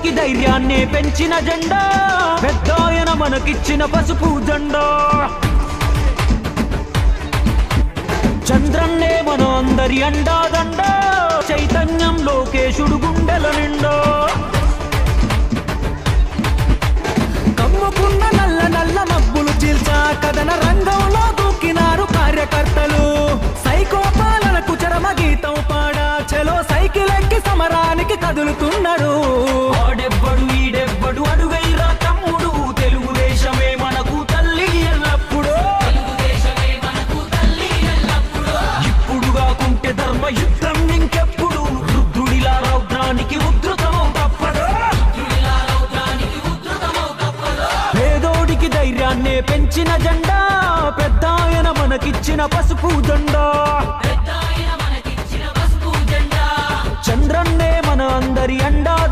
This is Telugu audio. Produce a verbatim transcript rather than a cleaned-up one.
పేదోడికి ధైర్యాన్నే పెంచిన జెండా పెద్దాయన మనకిచ్చిన పసుపు జెండా చంద్రన్నే మన అందరి అండాదండ చైతన్యం లోకేశుడు గుండెల నిండా కమ్ముకున్న నల్ల నల్ల మబ్బులు చీల్చా కథన రంగంలో దూకినారు కార్యకర్తలు సైకో పాలనకు చరమ గీతం పాడా చలో సైకిల్ ఎక్కి సమరానికి కదులుతున్నారు ఆడెవ్వడు ఈడెవ్వడు అడుగైరా తమ్ముడు తెలుగుదేశమే మనకు తల్లి ఎల్లప్పుడు ఇప్పుడు కాకుంటే ధర్మ యుద్ధం ఇంకెప్పుడు రుద్రుడిలా రౌద్రానికి ఉద్ధృతమవు తప్పదు పేదోడికి ధైర్యాన్నే పెంచిన జెండా పెద్దాయన మనకిచ్చిన పసుపు జెండా చంద్రన్నే మన అందరి అండా